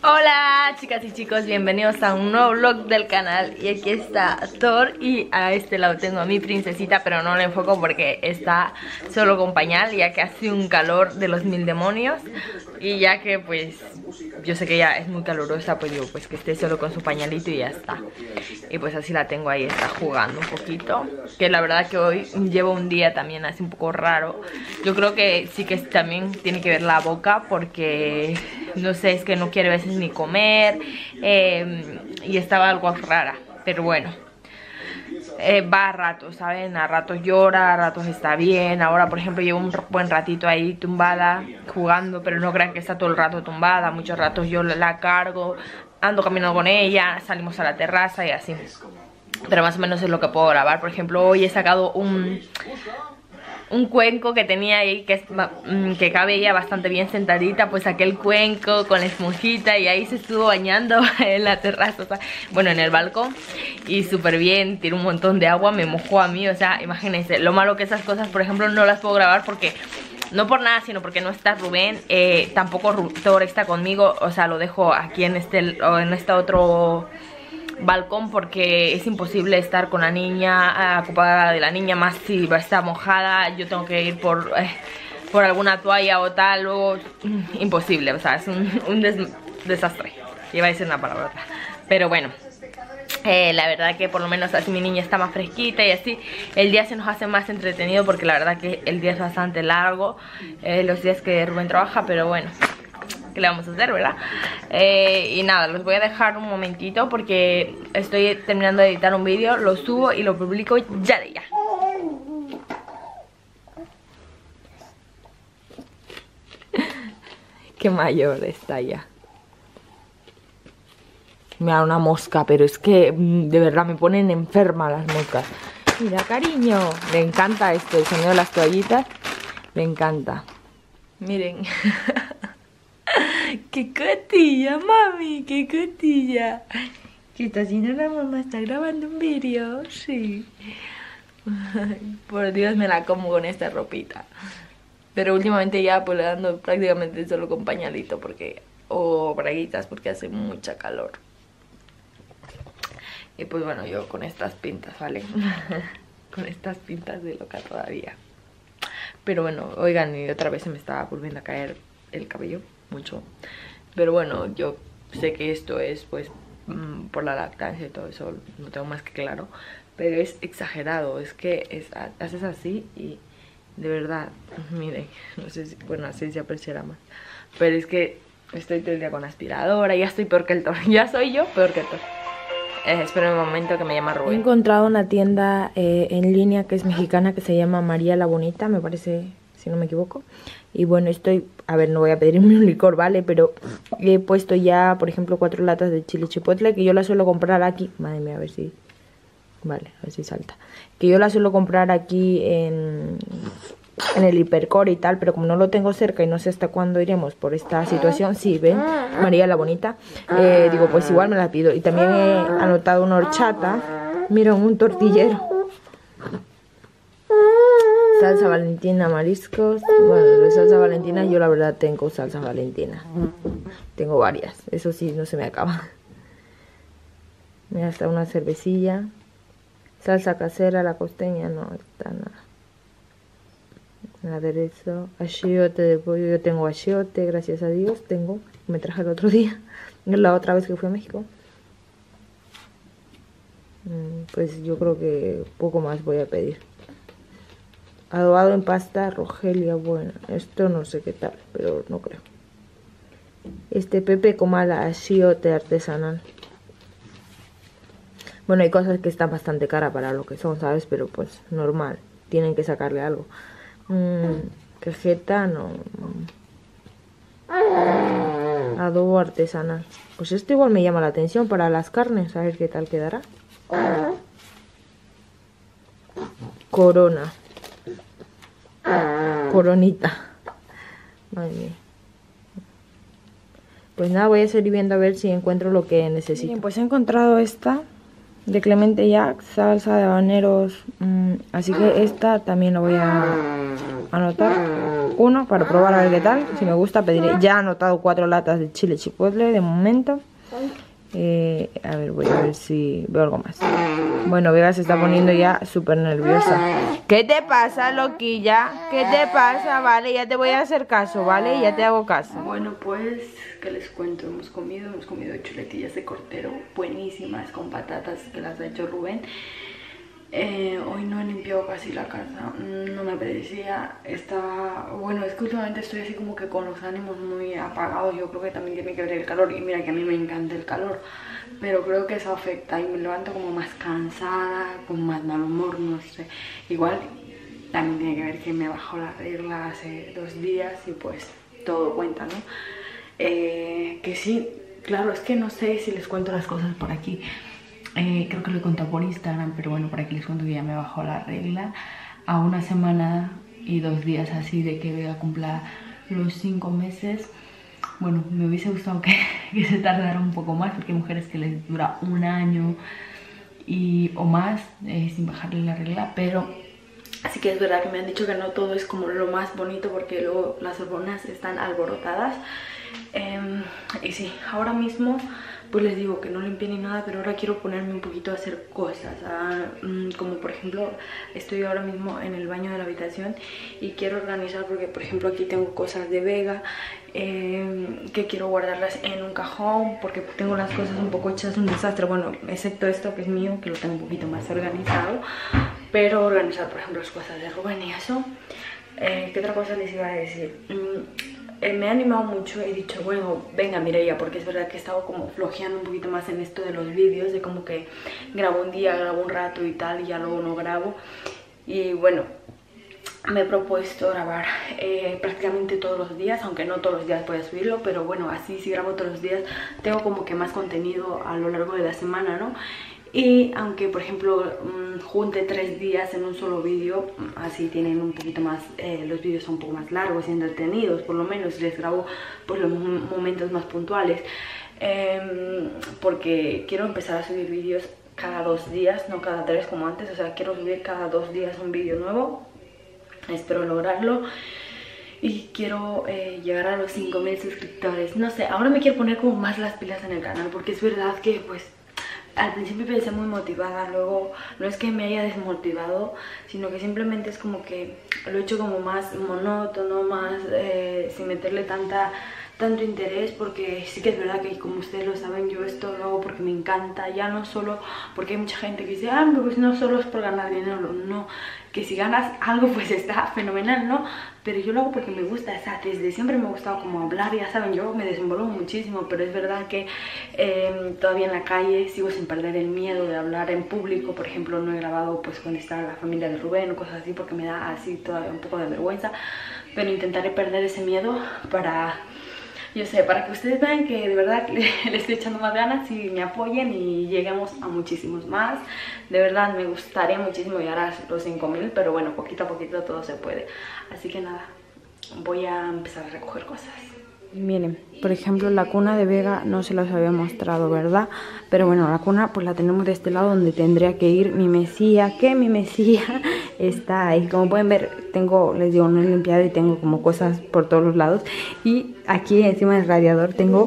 Hola chicas y chicos, bienvenidos a un nuevo vlog del canal. Y aquí está Thor y a este lado tengo a mi princesita, pero no le enfoco porque está solo con pañal, ya que hace un calor de los mil demonios. Y ya que pues yo sé que ella es muy calurosa, pues digo pues que esté solo con su pañalito y ya está. Y pues así la tengo ahí, está jugando un poquito. Que la verdad que hoy llevo un día también así un poco raro. Yo creo que sí que también tiene que ver la boca, porque no sé, es que no quiere a veces ni comer, y estaba algo rara, pero bueno, va a ratos, ¿saben? A ratos llora, a ratos está bien. Ahora por ejemplo llevo un buen ratito ahí tumbada jugando, pero no crean que está todo el rato tumbada. Muchos ratos yo la cargo, ando caminando con ella, salimos a la terraza y así, pero más o menos es lo que puedo grabar. Por ejemplo hoy he sacado un cuenco que tenía ahí, que cabe ella bastante bien sentadita. Pues saqué el cuenco con la esponjita y ahí se estuvo bañando en la terraza, o sea, bueno, en el balcón, y súper bien, tiró un montón de agua, me mojó a mí, o sea, imagínense. Lo malo que esas cosas, por ejemplo, no las puedo grabar porque, no por nada, sino porque no está Rubén, tampoco Thor está conmigo, o sea, lo dejo aquí en este otro balcón, porque es imposible estar con la niña, ocupada de la niña, más si va a estar mojada. Yo tengo que ir por alguna toalla o tal, o imposible, o sea, es un desastre. Iba a decir una palabra, pero bueno, la verdad que por lo menos así mi niña está más fresquita y así el día se nos hace más entretenido, porque la verdad que el día es bastante largo, los días que Rubén trabaja, pero bueno, ¿qué le vamos a hacer, verdad? Y nada, los voy a dejar un momentito porque estoy terminando de editar un vídeo, lo subo y lo publico ya de ya. Qué mayor está ya. Me da una mosca, pero es que de verdad me ponen enferma las moscas. Mira, cariño, me encanta esto, el sonido de las toallitas, me encanta. Miren. ¡Qué cotilla, mami! ¡Qué cotilla! ¿Qué está haciendo la mamá? ¿Está grabando un vídeo? Sí. Ay, por Dios, me la como con esta ropita. Pero últimamente ya pues le dando prácticamente solo con pañalito, porque, o braguitas, porque hace mucha calor. Y pues bueno, yo con estas pintas, ¿vale? Con estas pintas de loca todavía. Pero bueno, oigan, y otra vez se me está volviendo a caer el cabello mucho, pero bueno, yo sé que esto es pues por la lactancia y todo eso, no tengo más que claro, pero es exagerado, es que haces así y de verdad, miren, no sé si, bueno, así se apreciará más, pero es que estoy todo el día con aspiradora, ya estoy peor que el Thor, ya soy yo peor que el Thor. Espero un momento que me llama Rubén. He encontrado una tienda en línea que es mexicana, que se llama María la Bonita, me parece, si no me equivoco. Y bueno, estoy, a ver, no voy a pedirme un licor, ¿vale? Pero he puesto ya, por ejemplo, 4 latas de chile chipotle, que yo la suelo comprar aquí. Madre mía, a ver si... Vale, a ver si salta. Que yo la suelo comprar aquí en el Hipercore y tal, pero como no lo tengo cerca y no sé hasta cuándo iremos por esta situación. Sí, ven, María la Bonita. Digo, pues igual me la pido. Y también he anotado una horchata. Mira, un tortillero. Salsa valentina, mariscos. Bueno, de salsa valentina yo la verdad tengo salsa valentina. Tengo varias, eso sí, no se me acaba. Mira, está una cervecilla. Salsa casera, la costeña, no está nada. Aderezo, achiote de pollo, yo tengo achiote, gracias a Dios, tengo. Me traje el otro día, la otra vez que fui a México. Pues yo creo que poco más voy a pedir. Adobado en pasta, Rogelia, bueno, esto no sé qué tal, pero no creo. Pepe Comala, achiote artesanal. Bueno, hay cosas que están bastante caras para lo que son, ¿sabes? Pero pues normal, tienen que sacarle algo. Cajeta, no. Adobo artesanal. Pues esto igual me llama la atención para las carnes, a ver qué tal quedará. Corona. Coronita. Madre mía. Pues nada, voy a seguir viendo a ver si encuentro lo que necesito. Bien, pues he encontrado esta de Clemente Jack, salsa de habaneros, así que esta también la voy a anotar uno para probar a ver qué tal. Si me gusta pediré. Ya he anotado 4 latas de chile chipotle de momento. A ver, voy a ver si veo algo más. Bueno, Vega se está poniendo ya súper nerviosa. ¿Qué te pasa, loquilla? ¿Qué te pasa? Vale, ya te voy a hacer caso, ¿vale? Ya te hago caso. Bueno, pues, ¿qué les cuento? Hemos comido chuletillas de cordero buenísimas con patatas que las ha hecho Rubén. Hoy no he limpiado casi la casa, no me apetecía, bueno, es que últimamente estoy así como que con los ánimos muy apagados. Yo creo que también tiene que ver el calor, y mira que a mí me encanta el calor, pero creo que eso afecta y me levanto como más cansada, con más mal humor, no sé. Igual también tiene que ver que me bajó la regla hace 2 días y pues todo cuenta, ¿no? Que sí, claro, es que no sé si les cuento las cosas por aquí. Creo que lo he contado por Instagram, pero bueno, por aquí les cuento que ya me bajó la regla a 1 semana y 2 días así de que Vega cumpla los 5 meses. Bueno, me hubiese gustado que se tardara un poco más, porque hay mujeres que les dura 1 año o más sin bajarle la regla, pero así que es verdad que me han dicho que no todo es como lo más bonito, porque luego las hormonas están alborotadas. Y sí, ahora mismo pues les digo que no limpié ni nada, pero ahora quiero ponerme un poquito a hacer cosas, como por ejemplo estoy ahora mismo en el baño de la habitación y quiero organizar, porque por ejemplo aquí tengo cosas de Vega que quiero guardarlas en un cajón, porque tengo las cosas un poco hechas un desastre, bueno, excepto esto que es mío, que lo tengo un poquito más organizado, pero organizar por ejemplo las cosas de Rubén y eso. ¿Qué otra cosa les iba a decir? Me ha animado mucho, he dicho, bueno, venga Mireia, porque es verdad que he estado como flojeando un poquito más en esto de los vídeos, de como que grabo un día, grabo un rato y tal, y ya luego no grabo. Y bueno, me he propuesto grabar prácticamente todos los días, aunque no todos los días voy a subirlo, pero bueno, así si grabo todos los días tengo como que más contenido a lo largo de la semana, ¿no? Y aunque por ejemplo junte 3 días en un solo vídeo, así tienen un poquito más, los vídeos son un poco más largos y entretenidos, por lo menos les grabo pues los momentos más puntuales, porque quiero empezar a subir vídeos cada 2 días, no cada 3 como antes, o sea, quiero subir cada 2 días un vídeo nuevo, espero lograrlo. Y quiero llegar a los 5000 suscriptores. No sé, ahora me quiero poner como más las pilas en el canal, porque es verdad que pues al principio empecé muy motivada, luego no es que me haya desmotivado, sino que simplemente es como que lo he hecho como más monótono, más sin meterle tanto interés, porque sí que es verdad que, como ustedes lo saben, yo esto lo hago porque me encanta, ya no solo porque hay mucha gente que dice, pues no solo es por ganar dinero, no, que si ganas algo pues está fenomenal, ¿no? Pero yo lo hago porque me gusta, o sea, desde siempre me ha gustado como hablar, ya saben, yo me desenvuelvo muchísimo, pero es verdad que todavía en la calle sigo sin perder el miedo de hablar en público. Por ejemplo, no he grabado pues cuando está la familia de Rubén o cosas así, porque me da así todavía un poco de vergüenza, pero intentaré perder ese miedo para... yo sé, para que ustedes vean que de verdad le estoy echando más ganas y me apoyen y lleguemos a muchísimos más. De verdad me gustaría muchísimo llegar a los 5000, pero bueno, poquito a poquito todo se puede. Así que nada, voy a empezar a recoger cosas. Miren, por ejemplo, la cuna de Vega no se las había mostrado, ¿verdad? Pero bueno, la cuna pues la tenemos de este lado, donde tendría que ir mi mesía, que mi mesía está ahí. Como pueden ver, tengo, les digo, no he limpiado y tengo como cosas por todos los lados. Y aquí encima del radiador tengo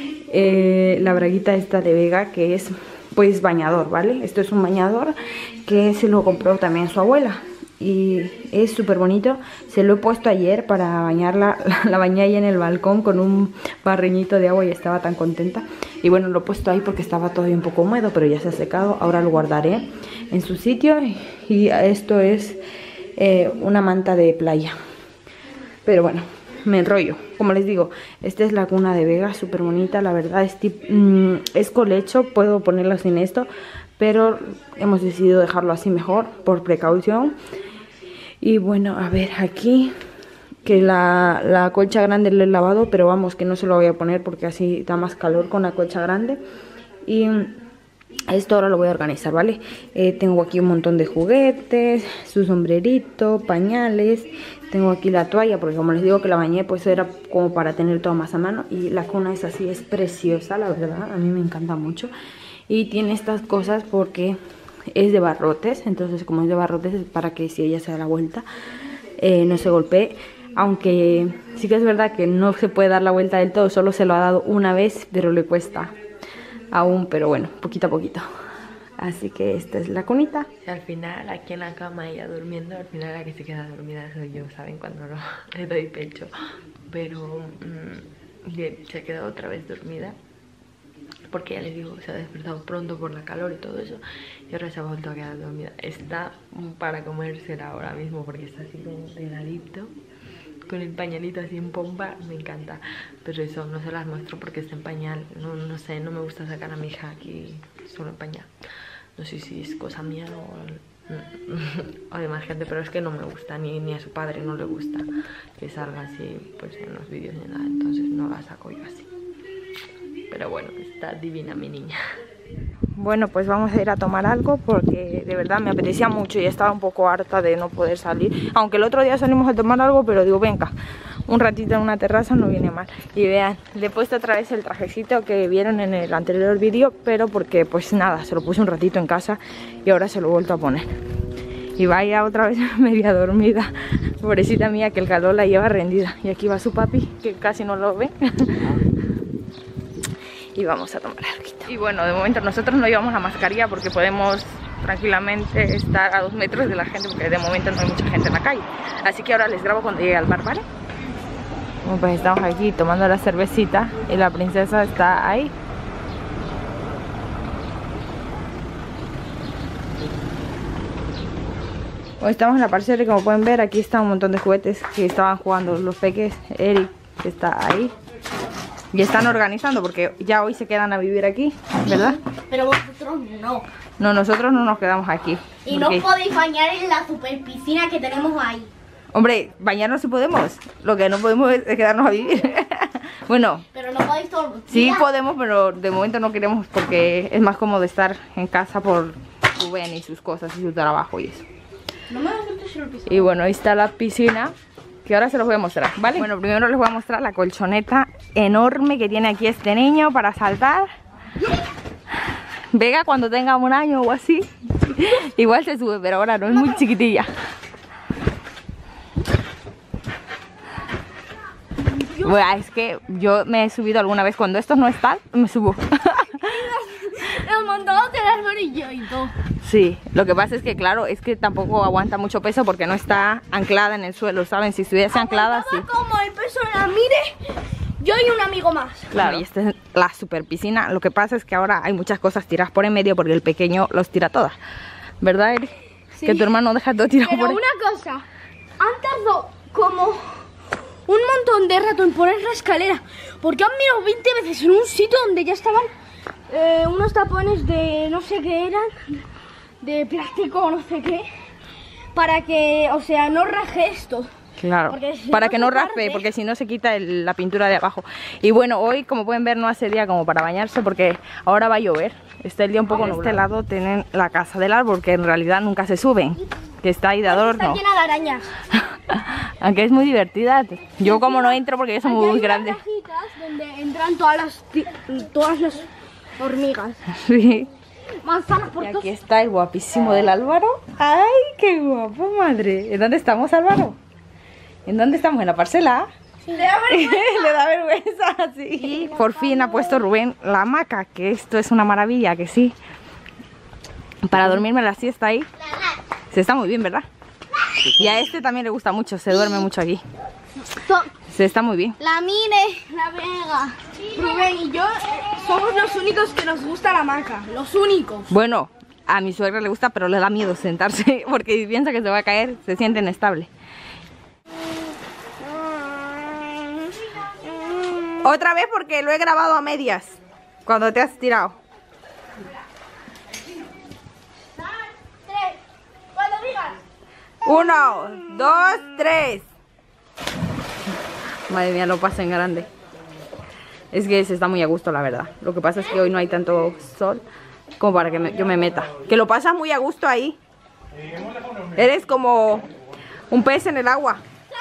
la braguita esta de Vega, que es pues bañador, ¿vale? Esto es un bañador que se lo compró también su abuela. Y es súper bonito, se lo he puesto ayer para bañarla, la bañé ahí en el balcón con un barreñito de agua y estaba tan contenta. Y bueno, lo he puesto ahí porque estaba todavía un poco húmedo, pero ya se ha secado, ahora lo guardaré en su sitio. Y esto es una manta de playa, pero bueno, me enrollo. Como les digo, esta es la cuna de Vega, súper bonita, la verdad, es colecho, puedo ponerlo sin esto, pero hemos decidido dejarlo así mejor, por precaución. Y bueno, a ver, aquí que la colcha grande lo he lavado, pero vamos, que no se lo voy a poner porque así da más calor con la colcha grande. Y esto ahora lo voy a organizar, ¿vale? Tengo aquí un montón de juguetes, su sombrerito, pañales. Tengo aquí la toalla, porque como les digo que la bañé, pues era como para tener todo más a mano. Y la cuna es así, es preciosa, la verdad, a mí me encanta mucho. Y tiene estas cosas porque es de barrotes, entonces como es de barrotes es para que si ella se da la vuelta no se golpee. Aunque sí que es verdad que no se puede dar la vuelta del todo, solo se lo ha dado una vez, pero le cuesta aún, pero bueno, poquito a poquito. Así que esta es la cunita. Al final, aquí en la cama ella durmiendo, al final la que se queda dormida soy yo, ¿saben? Cuando no le doy pecho. Pero se ha quedado otra vez dormida. Porque ya les digo, se ha despertado pronto por la calor y todo eso. Y ahora se ha vuelto a quedar dormida. Está para comérsela ahora mismo porque está así como delgadito, con el pañalito así en pompa, me encanta. Pero eso no se las muestro porque está en pañal. No sé, no me gusta sacar a mi hija aquí solo en pañal. No sé si es cosa mía o de más gente, pero es que no me gusta, ni a su padre no le gusta que salga así pues en los vídeos ni nada. Entonces no la saco yo así. Pero bueno, está divina mi niña. Bueno, pues vamos a ir a tomar algo porque de verdad me apetecía mucho y estaba un poco harta de no poder salir. Aunque el otro día salimos a tomar algo, pero digo, venga, un ratito en una terraza no viene mal. Y vean, le he puesto otra vez el trajecito que vieron en el anterior vídeo, pero porque pues nada, se lo puse un ratito en casa y ahora se lo he vuelto a poner. Y vaya otra vez media dormida, pobrecita mía, que el calor la lleva rendida. Y aquí va su papi, que casi no lo ve. Y vamos a tomar algo. Y bueno, de momento nosotros no llevamos la mascarilla porque podemos tranquilamente estar a 2 metros de la gente, porque de momento no hay mucha gente en la calle. Así que ahora les grabo cuando llegue al bar, ¿vale? Bueno, pues estamos aquí tomando la cervecita y la princesa está ahí. Hoy estamos en la parcela y como pueden ver aquí está un montón de juguetes que estaban jugando los peques. Eric que está ahí. Y están organizando porque ya hoy se quedan a vivir aquí, ¿verdad? Pero vosotros no. No, nosotros no nos quedamos aquí. Y porque... no podéis bañar en la super piscina que tenemos ahí. Hombre, bañarnos sí podemos. Lo que no podemos es quedarnos a vivir. Bueno. Pero no podéis todos los días. Sí podemos, pero de momento no queremos porque es más cómodo estar en casa por Rubén y sus cosas y su trabajo y eso. No me gusta el piso. Y bueno, ahí está la piscina, que ahora se los voy a mostrar, ¿vale? Bueno, primero les voy a mostrar la colchoneta enorme que tiene aquí este niño para saltar. Vega cuando tenga 1 año o así, igual se sube, pero ahora no, es muy chiquitilla. Bueno, es que yo me he subido alguna vez, cuando estos no están, me subo. Los montados del árbol y todo. Sí, lo que pasa es que claro, es que tampoco aguanta mucho peso porque no está anclada en el suelo, ¿saben? Si estuviese anclada, sí. Como el peso de la Mire, yo y un amigo más. Claro, y esta es la super piscina. Lo que pasa es que ahora hay muchas cosas tiradas por en medio porque el pequeño los tira todas. ¿Verdad, Eri? Sí. Que tu hermano deja todo tirado por ahí. Pero una cosa, han tardado como un montón de rato en poner la escalera porque han mirado 20 veces en un sitio donde ya estaban unos tapones de no sé qué eran, de plástico o no sé qué, para que, o sea, no raje esto. Claro, si para que no raspe, porque si no se quita la pintura de abajo. Y bueno, hoy como pueden ver no hace día como para bañarse porque ahora va a llover. Está el día un poco nublado. De este lado tienen la casa del árbol, que en realidad nunca se suben, que está ahí de adorno. Está llena de arañas. Aunque es muy divertida. Yo como no entro porque yo soy muy grande. Hay cajitas donde entran todas las hormigas. Sí. Manzanas por todos. Y aquí está el guapísimo del Álvaro. ¡Ay, qué guapo, madre! ¿En dónde estamos, Álvaro? ¿En dónde estamos? ¿En la parcela? Le da vergüenza. Le da vergüenza, sí. Y por fin ha puesto Rubén la hamaca, que esto es una maravilla, que sí. Para dormirme la siesta ahí. Se está muy bien, ¿verdad? Y a este también le gusta mucho, se duerme mucho aquí. Se está muy bien. La Mire, la Vega, Rubén y yo somos los únicos que nos gusta la hamaca. Los únicos. Bueno, a mi suegra le gusta, pero le da miedo sentarse porque piensa que se va a caer, se siente inestable. Otra vez porque lo he grabado a medias, cuando te has tirado. 3, cuando digas. 1, 2, 3. Madre mía, lo pasa en grande. Es que se está muy a gusto, la verdad. Lo que pasa es que hoy no hay tanto sol como para que yo me meta. Que lo pasas muy a gusto ahí. Eres como un pez en el agua.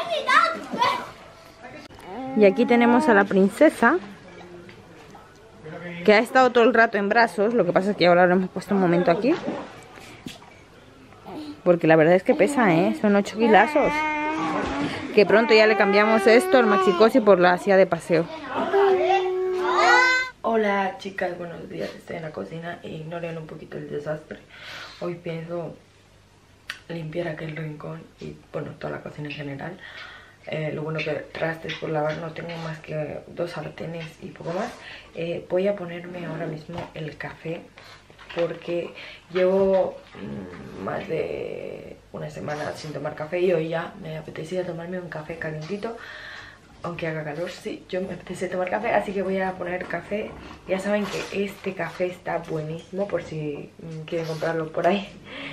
Y aquí tenemos a la princesa, que ha estado todo el rato en brazos. Lo que pasa es que ahora lo hemos puesto un momento aquí, porque la verdad es que pesa, son 8 kilazos. que pronto ya le cambiamos esto, el Maxi-Cosi, por la silla de paseo. Hola chicas, buenos días, estoy en la cocina e ignoren un poquito el desastre. Hoy pienso limpiar aquel rincón y bueno, toda la cocina en general. Lo bueno que trastes por lavar no tengo más que 2 sartenes y poco más. Voy a ponerme ahora mismo el café porque llevo más de una semana sin tomar café y hoy ya me apetecía tomarme un café calentito. Aunque haga calor, sí, yo me apetece tomar café, así que voy a poner café. Ya saben que este café está buenísimo por si quieren comprarlo por ahí.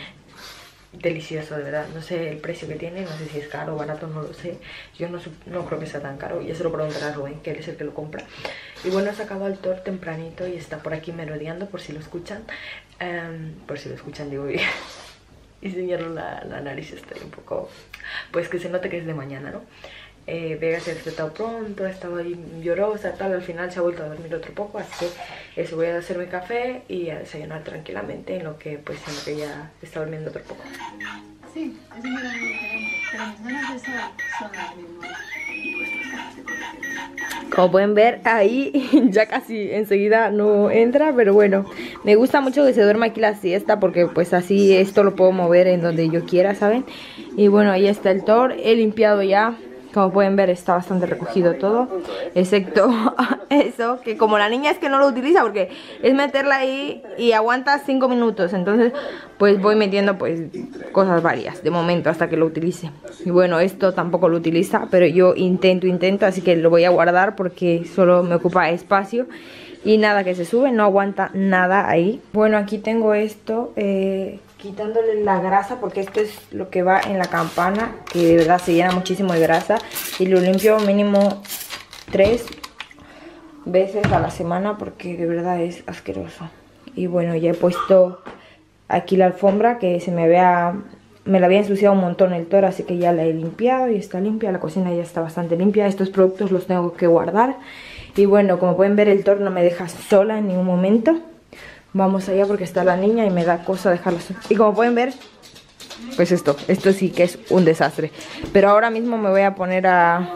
Delicioso, de verdad. No sé el precio que tiene, no sé si es caro o barato, no lo sé. Yo no creo que sea tan caro. Ya se lo preguntaré a Rubén, que él es el que lo compra. Y bueno, he sacado al Thor tempranito y está por aquí merodeando, por si lo escuchan. Por si lo escuchan, digo bien. Y señalar la nariz, estoy un poco... Pues que se note que es de mañana, ¿no? Vega se ha despertado pronto, ha estado ahí llorosa, tal, al final se ha vuelto a dormir otro poco, así que eso, voy a hacerme café y a desayunar tranquilamente en lo que ya está durmiendo otro poco. Sí, es un horario diferente, pero mis ganas de sol son las mismas. Y vuestras ganas de colección. Como pueden ver ahí ya casi enseguida no entra, pero bueno, me gusta mucho que se duerma aquí la siesta porque pues así esto lo puedo mover en donde yo quiera, ¿saben? Y bueno, ahí está el Thor, he limpiado ya. Como pueden ver está bastante recogido todo, excepto eso, que como la niña es que no lo utiliza porque es meterla ahí y aguanta 5 minutos. Entonces pues voy metiendo pues cosas varias de momento hasta que lo utilice. Y bueno, esto tampoco lo utiliza, pero yo intento, así que lo voy a guardar porque solo me ocupa espacio. Y nada que se sube, no aguanta nada ahí. Bueno, aquí tengo esto, quitándole la grasa porque esto es lo que va en la campana, que de verdad se llena muchísimo de grasa. Y lo limpio mínimo 3 veces a la semana porque de verdad es asqueroso. Y bueno, ya he puesto aquí la alfombra que me la había ensuciado un montón el Thor, así que ya la he limpiado y está limpia. La cocina ya está bastante limpia. Estos productos los tengo que guardar. Y bueno, como pueden ver, el Thor no me deja sola en ningún momento. Vamos allá porque está la niña y me da cosa dejarla sola. Y como pueden ver, pues esto sí que es un desastre. Pero ahora mismo me voy a poner a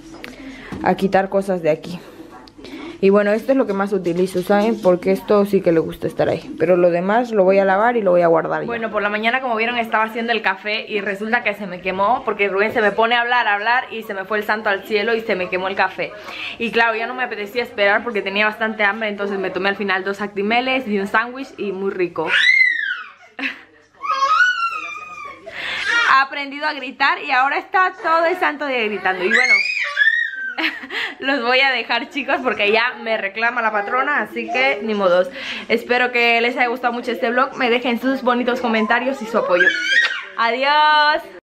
quitar cosas de aquí. Y bueno, esto es lo que más utilizo, ¿saben? Porque esto sí que le gusta estar ahí. Pero lo demás lo voy a lavar y lo voy a guardar ya. Bueno, por la mañana, como vieron, estaba haciendo el café y resulta que se me quemó porque Rubén se me pone a hablar y se me fue el santo al cielo y se me quemó el café. Y claro, ya no me apetecía esperar porque tenía bastante hambre, entonces me tomé al final 2 actimeles y un sándwich y muy rico. Ha aprendido a gritar y ahora está todo el santo día gritando. Y bueno, los voy a dejar, chicos, porque ya me reclama la patrona, así que ni modos. Espero que les haya gustado mucho este vlog. Me dejen sus bonitos comentarios y su apoyo. Adiós.